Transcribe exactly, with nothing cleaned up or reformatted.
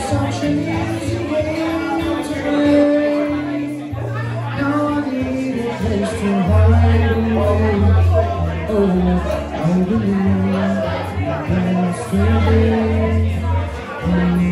such an easy game to play. Now I need a place to hide away. Oh, I believe there's still be.